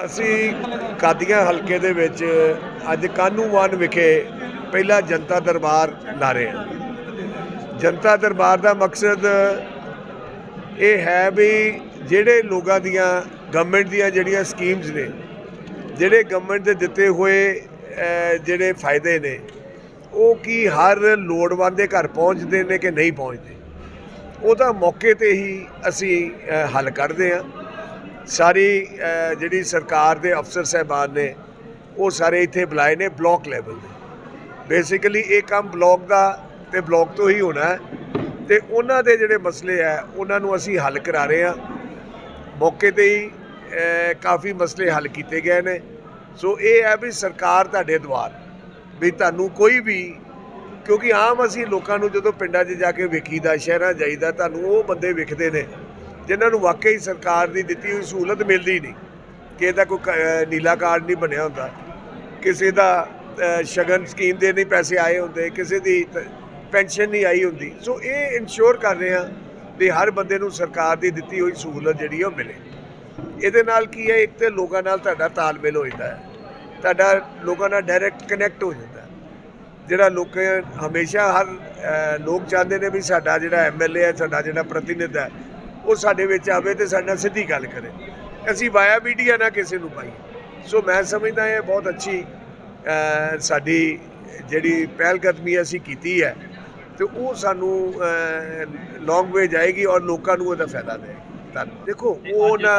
ਅਸੀਂ ਕਾਦੀਆਂ ਹਲਕੇ ਦੇ ਵਿੱਚ ਅੱਜ ਕਾਹਨੂੰਵਾਨ ਵਿਖੇ ਪਹਿਲਾ ਜਨਤਾ ਦਰਬਾਰ ਲਾ ਰਹੇ ਹਾਂ। ਜਨਤਾ ਦਰਬਾਰ ਦਾ ਮਕਸਦ ਇਹ ਹੈ ਵੀ ਜਿਹੜੇ ਲੋਕਾਂ ਦੀਆਂ ਗਵਰਨਮੈਂਟ ਦੀਆਂ ਜਿਹੜੀਆਂ ਸਕੀਮਸ ਨੇ, ਜਿਹੜੇ ਗਵਰਨਮੈਂਟ ਦੇ ਦਿੱਤੇ ਹੋਏ ਜਿਹੜੇ ਫਾਇਦੇ ਨੇ, ਉਹ ਕੀ ਹਰ ਲੋੜਵੰਦ ਦੇ ਘਰ ਪਹੁੰਚਦੇ ਨੇ ਕਿ ਨਹੀਂ ਪਹੁੰਚਦੇ, ਉਹਦਾ ਮੌਕੇ ਤੇ ਹੀ ਅਸੀਂ ਹੱਲ ਕੱਢਦੇ ਹਾਂ। ਸਾਰੀ ਜਿਹੜੀ ਸਰਕਾਰ ਦੇ ਅਫਸਰ ਸਾਹਿਬਾਨ ਨੇ ਉਹ ਸਾਰੇ ਇੱਥੇ ਬੁਲਾਏ ਨੇ ਬਲਾਕ ਲੈਵਲ ਦੇ। ਬੇਸਿਕਲੀ ਇਹ ਕੰਮ ਬਲਾਕ ਦਾ ਤੇ ਬਲਾਕ ਤੋਂ ਹੀ ਹੋਣਾ ਹੈ ਤੇ ਉਹਨਾਂ ਦੇ ਜਿਹੜੇ ਮਸਲੇ ਹੈ ਉਹਨਾਂ ਨੂੰ ਅਸੀਂ ਹੱਲ ਕਰਾ ਰਹੇ ਹਾਂ। ਮੌਕੇ ਤੇ ਹੀ ਕਾਫੀ ਮਸਲੇ ਹੱਲ ਕੀਤੇ ਗਏ ਨੇ। ਸੋ ਇਹ ਹੈ ਵੀ ਸਰਕਾਰ ਤੁਹਾਡੇ ਦੁਆਰ ਵੀ ਤੁਹਾਨੂੰ ਕੋਈ ਵੀ, ਕਿਉਂਕਿ ਆਮ ਅਸੀਂ ਲੋਕਾਂ ਨੂੰ ਜਦੋਂ ਪਿੰਡਾਂ 'ਚ ਜਾ ਕੇ ਵੇਖੀਦਾ, ਸ਼ਹਿਰਾਂ ਜਾਈਦਾ, ਤੁਹਾਨੂੰ ਉਹ ਬੰਦੇ ਵਿਖਦੇ ਨੇ ਜਿਨ੍ਹਾਂ ਨੂੰ ਵਾਕਈ ਸਰਕਾਰ ਦੀ ਦਿੱਤੀ ਹੋਈ ਸਹੂਲਤ ਮਿਲਦੀ ਨਹੀਂ। ਕਿਸੇ ਦਾ ਕੋਈ ਨੀਲਾ ਕਾਰਡ ਨਹੀਂ ਬਣਿਆ ਹੁੰਦਾ, ਕਿਸੇ ਦਾ ਸ਼ਗਨ ਸਕੀਮ ਦੇ ਨਹੀਂ ਪੈਸੇ ਆਏ ਹੁੰਦੇ, ਕਿਸੇ ਦੀ ਪੈਨਸ਼ਨ ਨਹੀਂ ਆਈ ਹੁੰਦੀ। ਸੋ ਇਹ ਇਨਸ਼ੋਰ ਕਰ ਰਹੇ ਹਾਂ ਵੀ ਹਰ ਬੰਦੇ ਨੂੰ ਸਰਕਾਰ ਦੀ ਦਿੱਤੀ ਹੋਈ ਸਹੂਲਤ ਜਿਹੜੀ ਉਹ ਮਿਲੇ। ਇਹਦੇ ਨਾਲ ਕੀ ਹੈ, ਇੱਕ ਤਾਂ ਲੋਕਾਂ ਨਾਲ ਤੁਹਾਡਾ ਤਾਲਮੇਲ ਹੋ ਜਾਂਦਾ ਹੈ, ਤੁਹਾਡਾ ਲੋਕਾਂ ਨਾਲ ਡਾਇਰੈਕਟ ਕਨੈਕਟ ਹੋ ਜਾਂਦਾ ਹੈ। ਜਿਹੜਾ ਲੋਕ ਹਮੇਸ਼ਾ ਹਰ ਲੋਕ ਚਾਹੁੰਦੇ ਨੇ ਵੀ ਸਾਡਾ ਜਿਹੜਾ MLA ਹੈ, ਸਾਡਾ ਜਿਹੜਾ ਪ੍ਰਤੀਨਿਧ ਹੈ, ਉਹ ਸਾਡੇ ਵਿੱਚ ਆਵੇ ਤੇ ਸਾਡੇ ਨਾਲ ਸਿੱਧੀ ਗੱਲ ਕਰੇ। ਅਸੀਂ ਵਾਇਆ ਮੀਡੀਆ ਨਾ ਕਿਸੇ ਨੂੰ ਪਾਈਏ। ਸੋ ਮੈਂ ਸਮਝਦਾ ਇਹ ਬਹੁਤ ਅੱਛੀ ਸਾਡੀ ਜਿਹੜੀ ਪਹਿਲ ਕਦਮੀ ਅਸੀਂ ਕੀਤੀ ਹੈ ਤੇ ਉਹ ਸਾਨੂੰ ਲੌਂਗ ਵੇ ਜਾਏਗੀ ਔਰ ਲੋਕਾਂ ਨੂੰ ਉਹਦਾ ਫਾਇਦਾ ਦੇਗਾ। ਦੇਖੋ ਉਹ ਨਾ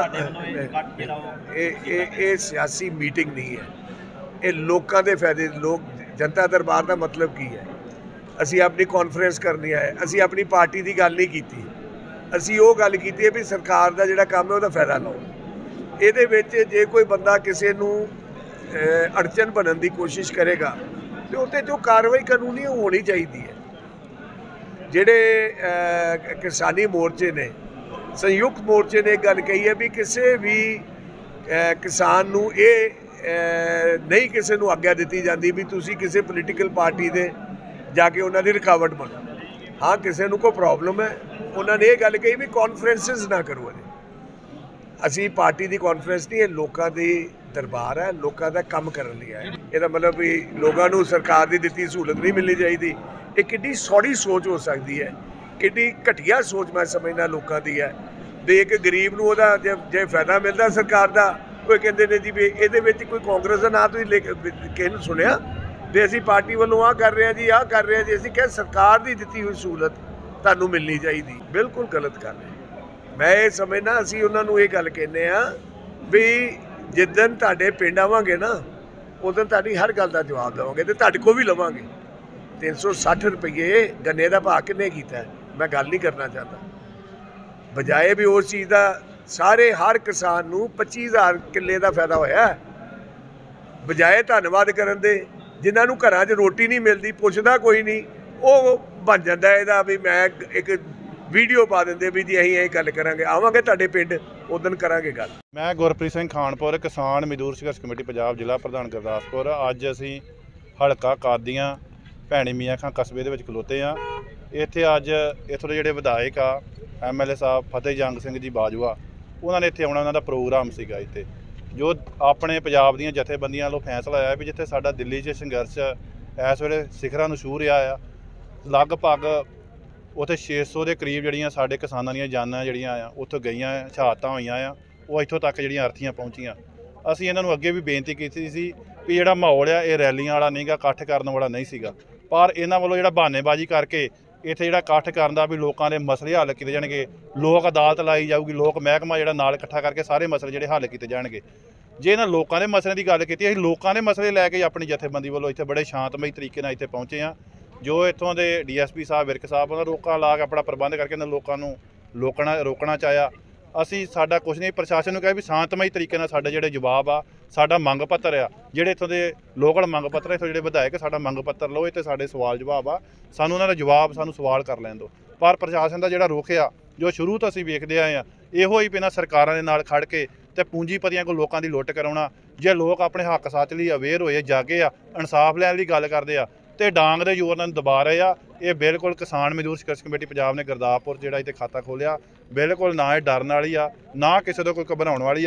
ਇਹ ਸਿਆਸੀ ਮੀਟਿੰਗ ਨਹੀਂ ਹੈ, ਇਹ ਲੋਕਾਂ ਦੇ ਫਾਇਦੇ। ਲੋਕ ਜਨਤਾ ਦਰਬਾਰ ਦਾ ਮਤਲਬ ਕੀ ਹੈ? ਅਸੀਂ ਆਪਣੀ ਕਾਨਫਰੰਸ ਕਰਨੀ ਹੈ, ਅਸੀਂ ਆਪਣੀ ਪਾਰਟੀ ਦੀ ਗੱਲ ਨਹੀਂ ਕੀਤੀ, ਅਸੀਂ ਉਹ ਗੱਲ ਕੀਤੀ ਹੈ ਵੀ ਸਰਕਾਰ ਦਾ ਜਿਹੜਾ ਕੰਮ ਹੈ ਉਹਦਾ ਫਾਇਦਾ ਲਓ। ਇਹਦੇ ਵਿੱਚ ਜੇ ਕੋਈ ਬੰਦਾ ਕਿਸੇ ਨੂੰ ਅੜਚਨ ਬਣਨ ਦੀ ਕੋਸ਼ਿਸ਼ ਕਰੇਗਾ ਤੇ ਉੱਤੇ ਜੋ ਕਾਰਵਾਈ ਕਾਨੂੰਨੀ ਹੋਣੀ ਚਾਹੀਦੀ ਹੈ। ਜਿਹੜੇ ਕਿਸਾਨੀ ਮੋਰਚੇ ਨੇ, ਸੰਯੁਕਤ ਮੋਰਚੇ ਨੇ ਗੱਲ ਕਹੀ ਹੈ ਵੀ ਕਿਸੇ ਵੀ ਕਿਸਾਨ ਨੂੰ ਇਹ ਨਹੀਂ ਕਿਸੇ ਨੂੰ ਆਗਿਆ ਦਿੱਤੀ ਜਾਂਦੀ ਵੀ ਤੁਸੀਂ ਕਿਸੇ ਪੋਲੀਟੀਕਲ ਪਾਰਟੀ ਦੇ ਜਾ ਕੇ ਉਹਨਾਂ ਦੀ ਰੁਕਾਵਟ ਬਣੋ। ਹਾਂ, ਕਿਸੇ ਨੂੰ ਕੋਈ ਪ੍ਰੋਬਲਮ ਹੈ, ਉਹਨਾਂ ਨੇ ਇਹ ਗੱਲ ਕਹੀ ਵੀ ਕਾਨਫਰੰਸਿਸ ਨਾ ਕਰੋ। ਅਸੀਂ ਪਾਰਟੀ ਦੀ ਕਾਨਫਰੰਸ ਨਹੀਂ, ਇਹ ਲੋਕਾਂ ਦੀ ਦਰਬਾਰ ਹੈ, ਲੋਕਾਂ ਦਾ ਕੰਮ ਕਰਨ ਲਈ ਹੈ। ਇਹਦਾ ਮਤਲਬ ਵੀ ਲੋਕਾਂ ਨੂੰ ਸਰਕਾਰ ਦੀ ਦਿੱਤੀ ਸਹੂਲਤ ਨਹੀਂ ਮਿਲਣੀ ਚਾਹੀਦੀ। ਇਹ ਕਿੱਡੀ ਸੌੜੀ ਸੋਚ ਹੋ ਸਕਦੀ ਹੈ, ਕਿੱਡੀ ਘਟੀਆ ਸੋਚ ਮੈਂ ਸਮਝਦਾ ਲੋਕਾਂ ਦੀ ਹੈ। ਵੀ ਇੱਕ ਗਰੀਬ ਨੂੰ ਉਹਦਾ ਜੇ ਫਾਇਦਾ ਮਿਲਦਾ ਸਰਕਾਰ ਦਾ, ਉਹ ਕਹਿੰਦੇ ਨੇ ਜੀ ਵੀ ਇਹਦੇ ਵਿੱਚ ਕੋਈ ਕਾਂਗਰਸ ਦਾ ਨਾਂ ਤੁਸੀਂ ਕਿਸੇ ਨੂੰ ਸੁਣਿਆ ਵੀ ਅਸੀਂ ਪਾਰਟੀ ਵੱਲੋਂ ਆਹ ਕਰ ਰਹੇ ਹਾਂ ਜੀ, ਆਹ ਕਰ ਰਹੇ ਹਾਂ ਜੀ। ਅਸੀਂ ਕਿਹਾ ਸਰਕਾਰ ਦੀ ਦਿੱਤੀ ਹੋਈ ਸਹੂਲਤ ਤੁਹਾਨੂੰ ਮਿਲਣੀ ਚਾਹੀਦੀ। ਬਿਲਕੁਲ ਗਲਤ ਗੱਲ ਹੈ। ਮੈਂ ਇਹ ਸਮਝਦਾ ਅਸੀਂ ਉਹਨਾਂ ਨੂੰ ਇਹ ਗੱਲ ਕਹਿੰਦੇ ਹਾਂ ਵੀ ਜਿੱਦਣ ਤੁਹਾਡੇ ਪਿੰਡ ਆਵਾਂਗੇ ਨਾ, ਉਦੋਂ ਤੁਹਾਡੀ ਹਰ ਗੱਲ ਦਾ ਜਵਾਬ ਦੇਵਾਂਗੇ ਤੇ ਤੁਹਾਡੇ ਕੋਲ ਵੀ ਲਵਾਂਗੇ। 360 ਰੁਪਏ ਗੰਨੇ ਦਾ ਭਾਅ ਕਿੰਨੇ ਕੀਤਾ ਮੈਂ ਗੱਲ ਨਹੀਂ ਕਰਨਾ ਚਾਹੁੰਦਾ। ਬਜਾਏ ਵੀ ਉਸ ਚੀਜ਼ ਦਾ ਸਾਰੇ ਹਰ ਕਿਸਾਨ ਨੂੰ 25,000 ਕਿੱਲੇ ਦਾ ਫਾਇਦਾ ਹੋਇਆ। ਬਜਾਏ ਧੰਨਵਾਦ ਕਰਨ ਦੇ, ਜਿਨ੍ਹਾਂ ਨੂੰ ਘਰਾਂ 'ਚ ਰੋਟੀ ਨਹੀਂ ਮਿਲਦੀ, ਪੁੱਛਦਾ ਕੋਈ ਨਹੀਂ, ਉਹ ਬਣ ਜਾਂਦਾ ਇਹਦਾ ਵੀ ਮੈਂ ਇੱਕ ਵੀਡੀਓ ਪਾ ਦਿੰਦੇ ਵੀ ਜੀ ਅਸੀਂ ਇਹ ਗੱਲ ਕਰਾਂਗੇ, ਆਵਾਂਗੇ ਤੁਹਾਡੇ ਪਿੰਡ, ਉਦੋਂ ਕਰਾਂਗੇ ਗੱਲ। ਮੈਂ ਗੁਰਪ੍ਰੀਤ ਸਿੰਘ ਖਾਨਪੁਰ, ਕਿਸਾਨ ਮਜ਼ਦੂਰ ਸੰਘਰਸ਼ ਕਮੇਟੀ ਪੰਜਾਬ, ਜ਼ਿਲ੍ਹਾ ਪ੍ਰਧਾਨ ਗੁਰਦਾਸਪੁਰ। ਅੱਜ ਅਸੀਂ ਹਲਕਾ ਕਾਦੀਆਂ ਭੈਣੀ ਮੀਆਂ ਖਾਂ ਕਸਬੇ ਦੇ ਵਿੱਚ ਖਲੋਤੇ ਹਾਂ। ਇੱਥੇ ਅੱਜ ਇੱਥੋਂ ਦੇ ਜਿਹੜੇ ਵਿਧਾਇਕ ਆ MLA ਸਾਹਿਬ ਫਤਿਹ ਜੰਗ ਸਿੰਘ ਜੀ ਬਾਜਵਾ, ਉਹਨਾਂ ਨੇ ਇੱਥੇ ਆਉਣਾ, ਉਹਨਾਂ ਦਾ ਪ੍ਰੋਗਰਾਮ ਸੀਗਾ ਇੱਥੇ। ਜੋ ਆਪਣੇ ਪੰਜਾਬ ਦੀਆਂ ਜਥੇਬੰਦੀਆਂ ਵੱਲੋਂ ਫੈਸਲਾ ਆਇਆ ਵੀ ਜਿੱਥੇ ਸਾਡਾ ਦਿੱਲੀ 'ਚ ਸੰਘਰਸ਼ ਇਸ ਵੇਲੇ ਸਿਖਰਾਂ ਨੂੰ ਛੂਹ ਰਿਹਾ ਆ, ਲਗਭਗ ਉੱਥੇ 600 ਦੇ ਕਰੀਬ ਜਿਹੜੀਆਂ ਸਾਡੇ ਕਿਸਾਨਾਂ ਦੀਆਂ ਜਾਨਾਂ ਜਿਹੜੀਆਂ ਆ ਉੱਥੋਂ ਗਈਆਂ, ਸ਼ਹਾਦਤਾਂ ਹੋਈਆਂ ਆ, ਉਹ ਇੱਥੋਂ ਤੱਕ ਜਿਹੜੀਆਂ ਅਰਥੀਆਂ ਪਹੁੰਚੀਆਂ। ਅਸੀਂ ਇਹਨਾਂ ਨੂੰ ਅੱਗੇ ਵੀ ਬੇਨਤੀ ਕੀਤੀ ਸੀ ਵੀ ਜਿਹੜਾ ਮਾਹੌਲ ਆ ਇਹ ਰੈਲੀਆਂ ਵਾਲਾ ਨਹੀਂਗਾ, ਇਕੱਠ ਕਰਨ ਵਾਲਾ ਨਹੀਂ ਸੀਗਾ, ਪਰ ਇਹਨਾਂ ਵੱਲੋਂ ਜਿਹੜਾ ਬਹਾਨੇਬਾਜ਼ੀ ਕਰਕੇ ਇੱਥੇ ਜਿਹੜਾ ਇਕੱਠ ਕਰਨ ਦਾ ਵੀ ਲੋਕਾਂ ਦੇ ਮਸਲੇ ਹੱਲ ਕੀਤੇ ਜਾਣਗੇ, ਲੋਕ ਅਦਾਲਤ ਲਾਈ ਜਾਊਗੀ, ਲੋਕ ਮਹਿਕਮਾ ਜਿਹੜਾ ਨਾਲ ਇਕੱਠਾ ਕਰਕੇ ਸਾਰੇ ਮਸਲੇ ਜਿਹੜੇ ਹੱਲ ਕੀਤੇ ਜਾਣਗੇ। ਜੇ ਇਹਨਾਂ ਲੋਕਾਂ ਦੇ ਮਸਲਿਆਂ ਦੀ ਗੱਲ ਕੀਤੀ, ਅਸੀਂ ਲੋਕਾਂ ਦੇ ਮਸਲੇ ਲੈ ਕੇ ਆਪਣੀ ਜਥੇਬੰਦੀ ਵੱਲੋਂ ਇੱਥੇ ਬੜੇ ਸ਼ਾਂਤਮਈ ਤਰੀਕੇ ਨਾਲ ਇੱਥੇ ਪਹੁੰਚੇ ਹਾਂ। ਜੋ ਇੱਥੋਂ ਦੇ DSP ਸਾਹਿਬ ਵਿਰਕ ਸਾਹਿਬ, ਉਹਨਾਂ ਰੋਕਾਂ ਲਾ ਕੇ ਆਪਣਾ ਪ੍ਰਬੰਧ ਕਰਕੇ ਇਹਨਾਂ ਲੋਕਾਂ ਨੂੰ ਰੋਕਣਾ ਚਾਹਿਆ। ਅਸੀਂ ਸਾਡਾ ਕੁਛ ਨਹੀਂ, ਪ੍ਰਸ਼ਾਸਨ ਨੂੰ ਕਿਹਾ ਵੀ ਸ਼ਾਂਤਮਈ ਤਰੀਕੇ ਨਾਲ ਸਾਡੇ ਜਿਹੜੇ ਜਵਾਬ ਆ, ਸਾਡਾ ਮੰਗ ਪੱਤਰ ਆ, ਜਿਹੜੇ ਇੱਥੋਂ ਦੇ ਲੋਕਲ ਮੰਗ ਪੱਤਰ, ਇੱਥੋਂ ਜਿਹੜੇ ਵਿਧਾਇਕ ਸਾਡਾ ਮੰਗ ਪੱਤਰ ਲਓ, ਇੱਥੇ ਸਾਡੇ ਸਵਾਲ ਜਵਾਬ ਆ, ਸਾਨੂੰ ਉਹਨਾਂ ਦਾ ਜਵਾਬ, ਸਾਨੂੰ ਸਵਾਲ ਕਰ ਲੈਣ ਦਿਓ। ਪਰ ਪ੍ਰਸ਼ਾਸਨ ਦਾ ਜਿਹੜਾ ਰੁਖ ਆ, ਜੋ ਸ਼ੁਰੂ ਤੋਂ ਅਸੀਂ ਵੇਖਦੇ ਆਏ ਹਾਂ, ਇਹੋ ਹੀ ਬਿਨਾਂ ਸਰਕਾਰਾਂ ਦੇ ਨਾਲ ਖੜ ਕੇ ਤੇ ਪੂੰਜੀਪਤੀਆਂ ਕੋਲ ਲੋਕਾਂ ਦੀ ਲੁੱਟ ਕਰਾਉਣਾ। ਜੇ ਲੋਕ ਆਪਣੇ ਹੱਕ ਸੱਚ ਲਈ ਅਵੇਅਰ ਹੋਏ, ਜਾਗੇ ਆ, ਇਨਸਾਫ ਲੈਣ ਦੀ ਗੱਲ ਕਰਦੇ ਆ ਤੇ ਡਾਂਗ ਦੇ ਜ਼ੋਰ ਨਾਲ ਦਬਾ ਰਹੇ ਆ। ਇਹ ਬਿਲਕੁਲ ਕਿਸਾਨ ਮਜ਼ਦੂਰ ਸੰਘਰਸ਼ ਕਮੇਟੀ ਪੰਜਾਬ ਨੇ ਗੁਰਦਾਸਪੁਰ ਜਿਹੜਾ ਇੱਥੇ ਖਾਤਾ ਖੋਲ੍ਹਿਆ, ਬਿਲਕੁਲ ਨਾ ਇਹ ਡਰਨ ਵਾਲੀ ਆ, ਨਾ ਕਿਸੇ ਤੋਂ ਕੋਈ ਘਬਰਾਉਣ ਵਾਲੀ ਆ।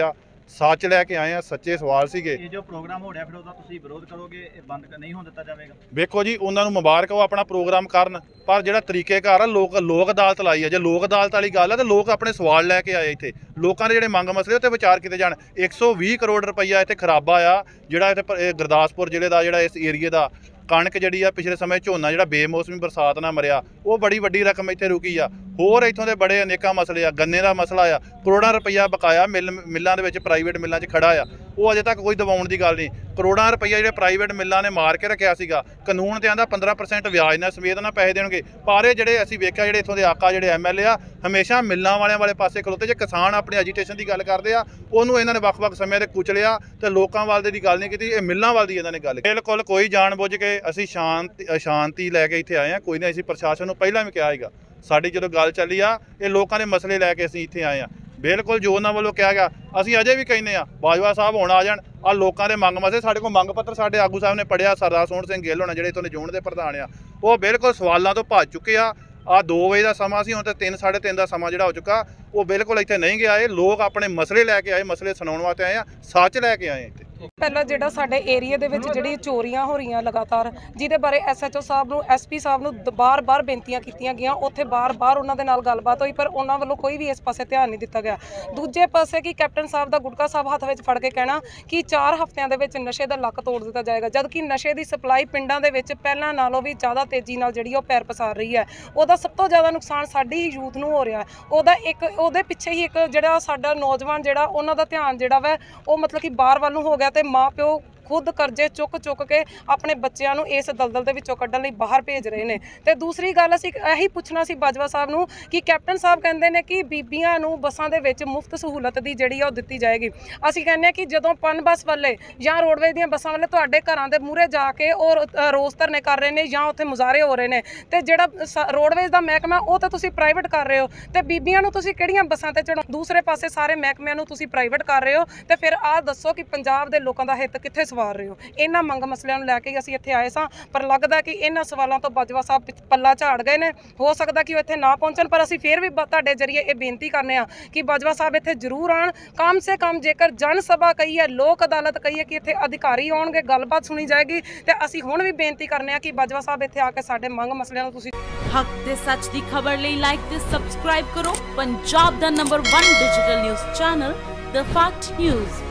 ਸੱਚ ਲੈ ਕੇ ਆਏ ਆ, ਸੱਚੇ ਸਵਾਲ ਸੀਗੇ। ਇਹ ਜੋ ਪ੍ਰੋਗਰਾਮ ਹੋ ਰਿਹਾ ਫਿਰ ਉਹਦਾ ਤੁਸੀਂ ਵਿਰੋਧ ਕਰੋਗੇ, ਇਹ ਬੰਦ ਨਹੀਂ ਹੋਣ ਦਿੱਤਾ ਜਾਵੇਗਾ? ਵੇਖੋ ਜੀ, ਉਹਨਾਂ ਨੂੰ ਮੁਬਾਰਕ ਹੋ ਆਪਣਾ ਪ੍ਰੋਗਰਾਮ ਕਰਨ, ਪਰ ਜਿਹੜਾ ਤਰੀਕੇਕਾਰ ਆ ਲੋਕ ਅਦਾਲਤ ਲਾਈ ਆ। ਜੇ ਲੋਕ ਅਦਾਲਤ ਵਾਲੀ ਗੱਲ ਆ ਤਾਂ ਲੋਕ ਆਪਣੇ ਸਵਾਲ ਲੈ ਕੇ ਆਏ ਇੱਥੇ, ਲੋਕਾਂ ਦੇ ਜਿਹੜੇ ਮੰਗ ਮਸਲੇ ਉੱਤੇ ਵਿਚਾਰ ਕੀਤੇ ਜਾਣ। 120 ਕਰੋੜ ਰੁਪਈਆ ਇੱਥੇ ਖਰਾਬਾ ਆ, ਜਿਹੜਾ ਇੱਥੇ ਗੁਰਦਾਸਪੁਰ ਜ਼ਿਲ੍ਹੇ ਦਾ, ਜਿਹੜਾ ਇਸ ਏਰੀਏ ਦਾ ਕਣਕ ਜਿਹੜੀ ਆ ਪਿਛਲੇ ਸਮੇਂ ਝੋਨਾ ਜਿਹੜਾ ਬੇਮੌਸਮੀ ਬਰਸਾਤ ਨਾਲ ਮਰਿਆ, ਉਹ ਬੜੀ ਵੱਡੀ ਰਕਮ ਇੱਥੇ ਰੁਕੀ ਆ। ਹੋਰ ਇੱਥੋਂ ਦੇ ਬੜੇ ਅਨੇਕਾਂ ਮਸਲੇ ਆ, ਗੰਨੇ ਦਾ ਮਸਲਾ ਆ, ਕਰੋੜਾਂ ਰੁਪਈਆ ਬਕਾਇਆ ਮਿੱਲਾਂ ਦੇ ਵਿੱਚ, ਪ੍ਰਾਈਵੇਟ ਮਿੱਲਾਂ 'ਚ ਖੜਾ ਆ, ਉਹ ਅਜੇ ਤੱਕ ਕੋਈ ਦਬਾਉਣ ਦੀ ਗੱਲ ਨਹੀਂ। ਕਰੋੜਾਂ ਰੁਪਈਆ ਜਿਹੜੇ ਪ੍ਰਾਈਵੇਟ ਮਿੱਲਾਂ ਨੇ ਮਾਰ ਕੇ ਰੱਖਿਆ ਸੀਗਾ, ਕਾਨੂੰਨ ਤੇ ਆਂਦਾ 15% ਵਿਆਜ ਨਾਲ ਸਮੇਤ ਨਾਲ ਪੈਸੇ ਦੇਣਗੇ, ਪਰ ਇਹ ਜਿਹੜੇ ਅਸੀਂ ਵੇਖਿਆ ਜਿਹੜੇ ਇੱਥੋਂ ਦੇ ਆਕਾ ਜਿਹੜੇ MLA ਆ, ਹਮੇਸ਼ਾ ਮਿੱਲਾਂ ਵਾਲਿਆਂ ਵਾਲੇ ਪਾਸੇ ਖਲੋਤੇ। ਜੇ ਕਿਸਾਨ ਆਪਣੀ ਐਜੀਟੇਸ਼ਨ ਦੀ ਗੱਲ ਕਰਦੇ ਆ, ਉਹਨੂੰ ਇਹਨਾਂ ਨੇ ਵੱਖ-ਵੱਖ ਸਮਿਆਂ ਤੇ ਕੁਚਲਿਆ ਤੇ ਲੋਕਾਂ ਵੱਲ ਦੀ ਗੱਲ ਨਹੀਂ ਕੀਤੀ, ਇਹ ਮਿੱਲਾਂ ਵੱਲ ਦੀ ਇਹਨਾਂ ਨੇ ਗੱਲ। ਬਿਲਕੁਲ ਕੋਈ ਜਾਣ-ਬੁੱਝ ਕੇ ਅਸੀਂ ਸ਼ਾਂਤੀ ਲੈ ਕੇ ਇੱਥੇ ਆਏ ਆ, ਕੋਈ ਨਹੀਂ। ਅਸੀਂ ਪ੍ਰਸ਼ਾਸਨ ਨੂੰ ਪਹਿਲਾਂ ਵੀ ਕਿਹਾ ਸੀਗਾ, ਸਾਡੀ ਜਦੋਂ ਗੱਲ ਚੱਲੀ ਆ, ਇਹ ਲੋਕਾਂ ਦੇ ਮਸਲੇ ਲੈ ਕੇ ਅਸੀਂ ਇੱਥੇ ਆਏ ਆ। ਬਿਲਕੁਲ ਜੋ ਉਹਨਾਂ ਵੱਲੋਂ ਕਿਹਾ ਗਿਆ, ਅਸੀਂ ਅਜੇ ਵੀ ਕਹਿੰਦੇ ਆ ਬਾਜਵਾ ਸਾਹਿਬ ਹੁਣ ਆ ਜਾਣ, ਆ ਲੋਕਾਂ ਦੇ ਮੰਗ ਮਸਲੇ। ਸਾਡੇ ਕੋਲ ਮੰਗ ਪੱਤਰ ਸਾਡੇ ਆਗੂ ਸਾਹਿਬ ਨੇ ਪੜ੍ਹਿਆ, ਸਰਦਾਰ ਸੋਹਣ ਸਿੰਘ ਗਿੱਲ ਹੋਣਾ ਜਿਹੜੇ ਇੱਥੋਂ ਦੇ ਜ਼ੋਨ ਦੇ ਪ੍ਰਧਾਨ ਆ, ਉਹ ਬਿਲਕੁਲ ਸਵਾਲਾਂ ਤੋਂ ਭੱਜ ਚੁੱਕੇ ਆ। ਆ 2 ਵਜੇ ਦਾ ਸਮਾਂ ਸੀ, ਹੁਣ ਤੇ 3 ਸਾਢੇ 3 ਦਾ ਸਮਾਂ ਜਿਹੜਾ ਹੋ ਚੁੱਕਾ, ਉਹ ਬਿਲਕੁਲ ਇੱਥੇ ਨਹੀਂ ਗਿਆ। ਇਹ ਲੋਕ ਆਪਣੇ ਮਸਲੇ ਲੈ ਕੇ ਆਏ, ਮਸਲੇ ਸੁਣਾਉਣ ਵਾਸਤੇ ਆਏ ਆ, ਸੱਚ ਲੈ ਕੇ ਆਏ ਇੱਥੇ। ਪਹਿਲਾਂ ਜਿਹੜਾ ਸਾਡੇ ਏਰੀਆ ਦੇ ਵਿੱਚ ਜਿਹੜੀ ਚੋਰੀਆਂ ਹੋ ਰਹੀਆਂ ਲਗਾਤਾਰ, ਜਿਹਦੇ ਬਾਰੇ SHO ਸਾਹਿਬ ਨੂੰ, SP ਸਾਹਿਬ ਨੂੰ ਬਾਰ-ਬਾਰ ਬੇਨਤੀਆਂ ਕੀਤੀਆਂ ਗਈਆਂ, ਉੱਥੇ ਬਾਰ-ਬਾਰ ਉਹਨਾਂ ਦੇ ਨਾਲ ਗੱਲਬਾਤ ਹੋਈ, ਪਰ ਉਹਨਾਂ ਵੱਲੋਂ ਕੋਈ ਵੀ ਇਸ ਪਾਸੇ ਧਿਆਨ ਨਹੀਂ ਦਿੱਤਾ ਗਿਆ। ਦੂਜੇ ਪਾਸੇ ਕਿ ਕੈਪਟਨ ਸਾਹਿਬ ਦਾ ਗੁਟਕਾ ਸਾਹਿਬ ਹੱਥ ਵਿੱਚ ਫੜ ਕੇ ਕਹਿਣਾ ਕਿ 4 ਹਫ਼ਤਿਆਂ ਦੇ ਵਿੱਚ ਨਸ਼ੇ ਦਾ ਲੱਕ ਤੋੜ ਦਿੱਤਾ ਜਾਏਗਾ, ਜਦ ਕਿ ਨਸ਼ੇ ਦੀ ਸਪਲਾਈ ਪਿੰਡਾਂ ਦੇ ਵਿੱਚ ਪਹਿਲਾਂ ਨਾਲੋਂ ਵੀ ਜ਼ਿਆਦਾ ਤੇਜ਼ੀ ਨਾਲ ਜਿਹੜੀ ਉਹ ਪੈਰ ਪਸਾਰ ਰਹੀ ਹੈ। ਉਹਦਾ ਸਭ ਤੋਂ ਜ਼ਿਆਦਾ ਨੁਕਸਾਨ ਸਾਡੀ ਹੀ ਯੂਥ ਨੂੰ ਹੋ ਰਿਹਾ। ਉਹਦੇ ਪਿੱਛੇ ਹੀ ਇੱਕ ਜਿਹੜਾ ਸਾਡਾ ਨੌਜਵਾਨ ਜਿਹੜਾ ਉਹਨਾਂ ਦਾ ਧਿਆਨ ਜਿਹੜਾ ਵਾ ਉਹ ਮਤਲਬ ਕਿ ਬਾਹਰ ਵੱਲ ਨੂੰ ਹੋ ਗਿਆ, ਤੇ ਮਾਂ ਪਿਓ ਖੁਦ ਕਰਜ਼ੇ ਚੁੱਕ ਕੇ ਆਪਣੇ ਬੱਚਿਆਂ ਨੂੰ ਇਸ ਦਲਦਲ ਦੇ ਵਿੱਚੋਂ ਕੱਢਣ ਲਈ ਬਾਹਰ ਭੇਜ ਰਹੇ ਨੇ। ਤੇ ਦੂਸਰੀ ਗੱਲ ਅਸੀਂ ਇਹੀ ਪੁੱਛਣਾ ਸੀ ਬਾਜਵਾ ਸਾਹਿਬ ਨੂੰ ਕਿ ਕੈਪਟਨ ਸਾਹਿਬ ਕਹਿੰਦੇ ਨੇ ਕਿ ਬੀਬੀਆਂ ਨੂੰ ਬੱਸਾਂ ਦੇ ਵਿੱਚ ਮੁਫਤ ਸਹੂਲਤ ਦੀ ਜਿਹੜੀ ਆ ਉਹ ਦਿੱਤੀ ਜਾਏਗੀ। ਅਸੀਂ ਕਹਿੰਦੇ ਹਾਂ ਕਿ ਜਦੋਂ ਪਨ ਬੱਸ ਵਾਲੇ ਜਾਂ ਰੋਡਵੇਜ਼ ਦੀਆਂ ਬੱਸਾਂ ਵਾਲੇ ਤੁਹਾਡੇ ਘਰਾਂ ਦੇ ਮੂਹਰੇ ਜਾ ਕੇ ਉਹ ਰੋਸ ਧਰਨੇ ਕਰ ਰਹੇ ਨੇ ਜਾਂ ਉੱਥੇ ਮੁਜ਼ਾਹਰੇ ਹੋ ਰਹੇ ਨੇ, ਤੇ ਜਿਹੜਾ ਰੋਡਵੇਜ਼ ਦਾ ਮਹਿਕਮਾ ਉਹ ਤਾਂ ਤੁਸੀਂ ਪ੍ਰਾਈਵੇਟ ਕਰ ਰਹੇ ਹੋ, ਤੇ ਬੀਬੀਆਂ ਨੂੰ ਤੁਸੀਂ ਕਿਹੜੀਆਂ ਬੱਸਾਂ ਤੇ ਚੜਾਉ? ਦੂਸਰੇ ਪਾਸੇ ਸਾਰੇ ਮਹਿਕਮਿਆਂ ਨੂੰ ਤੁਸੀਂ ਪ੍ਰਾਈਵੇਟ ਕਰ ਰਹੇ ਹੋ, ਤੇ ਫਿਰ ਆਹ ਦੱਸੋ ਕਿ ਪੰਜਾਬ ਦੇ ਲੋਕਾਂ ਦਾ ਹਿੱਤ ਕਿੱਥੇ ਸਵਾਰ ਰਹੇ ਹੋ? ਇਹਨਾਂ ਮੰਗ ਮਸਲਿਆਂ ਨੂੰ ਲੈ ਕੇ ਅਸੀਂ ਇੱਥੇ ਆਏ ਸਾਂ, ਪਰ ਲੱਗਦਾ ਕਿ ਇਹਨਾਂ ਸਵਾਲਾਂ ਤੋਂ ਬਾਜਵਾ ਸਾਹਿਬ ਪੱਲਾ ਝਾੜ ਗਏ ਨੇ। ਹੋ ਸਕਦਾ ਕਿ ਉਹ ਇੱਥੇ ਨਾ ਪਹੁੰਚਣ, ਪਰ ਅਸੀਂ ਫਿਰ ਵੀ ਤੁਹਾਡੇ ਜਰੀਏ ਇਹ ਬੇਨਤੀ ਕਰਨੇ ਆ ਕਿ ਬਾਜਵਾ ਸਾਹਿਬ ਇੱਥੇ ਜ਼ਰੂਰ ਆਉਣ। ਕਮ ਸੇ ਕਮ ਜੇਕਰ ਜਨ ਸਭਾ ਕਹੀਏ, ਲੋਕ ਅਦਾਲਤ ਕਹੀਏ ਕਿ ਇੱਥੇ ਅਧਿਕਾਰੀ ਆਉਣਗੇ, ਗੱਲਬਾਤ ਸੁਣੀ ਜਾਏਗੀ, ਤੇ ਅਸੀਂ ਹੁਣ ਵੀ ਬੇਨਤੀ ਕਰਨੇ ਆ ਕਿ ਬਾਜਵਾ ਸਾਹਿਬ ਇੱਥੇ ਆ ਕੇ ਸਾਡੇ ਮੰਗ ਮਸਲਿਆਂ ਨੂੰ ਤੁਸੀਂ ਹੱਕ ਤੇ ਸੱਚ ਦੀ ਖਬਰ ਲਈ ਲਾਈਕ ਤੇ ਸਬਸਕ੍ਰਾਈਬ ਕਰੋ ਪੰਜਾਬ ਦਾ number 1 digital news channel the fact news.